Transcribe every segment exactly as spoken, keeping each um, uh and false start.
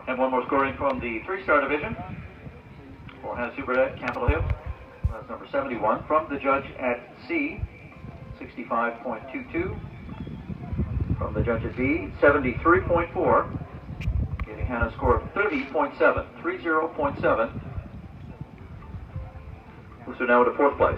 And one more scoring from the three-star division for Hannah Superdet, Capitol Hill. That's number seventy-one. From the judge at C, sixty-five point two two. From the judge at B, seventy-three point four. Giving Hannah a score of thirty point seven. thirty point seven. Moves her now into fourth place.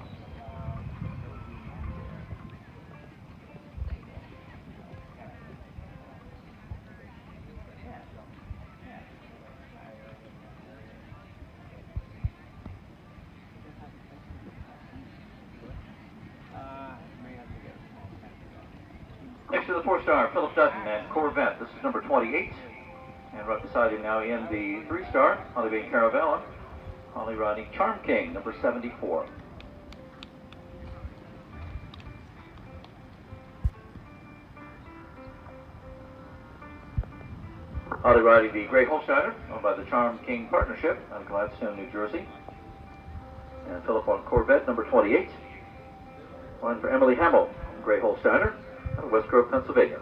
Next to the four-star, Philip Dutton and Corvette. This is number twenty-eight. And right beside him now in the three-star, Holly Bain Caravella. Holly riding Charm King, number seventy-four. Holly riding the Gray Holsteiner, owned by the Charm King Partnership out of Gladstone, New Jersey. And Philip on Corvette, number twenty-eight. Line for Emily Hamill, Gray Holsteiner, out of West Grove, Pennsylvania.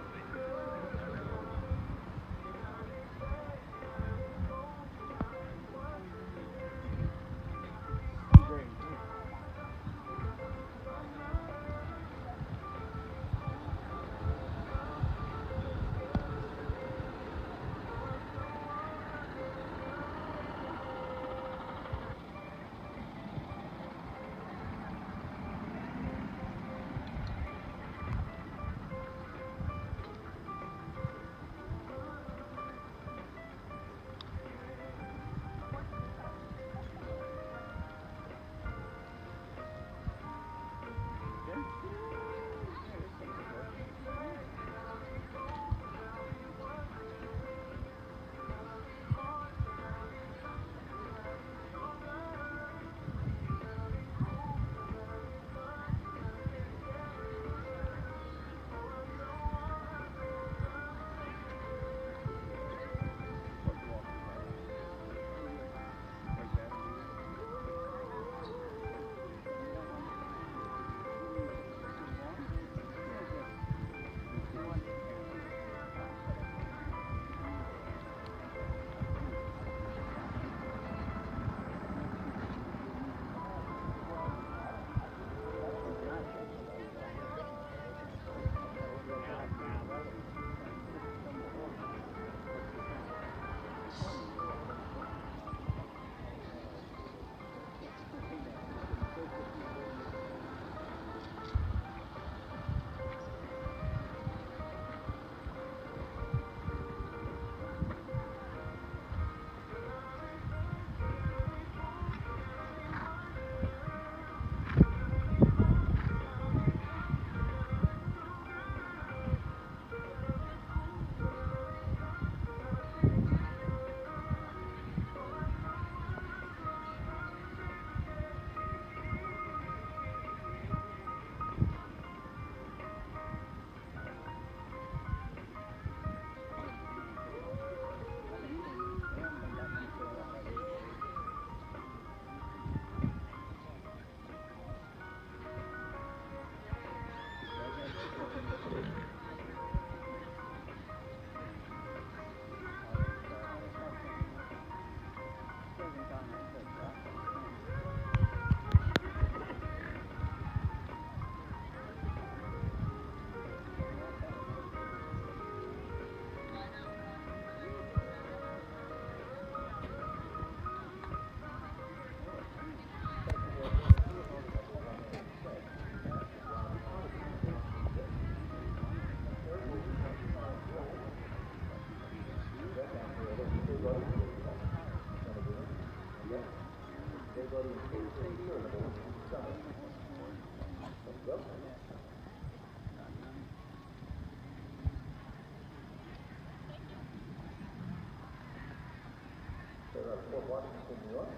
Fort Washington, New York.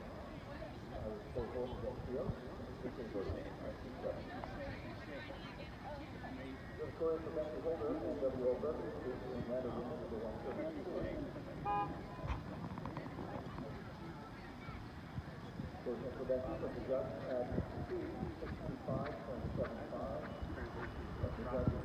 I was Fort Holmesville Field. This is a the score for Becky Holder and W O Brothers is in Atlanta Women number one thirty-two. Scoring for Becky from the judge at two sixty-five point seven five. The judge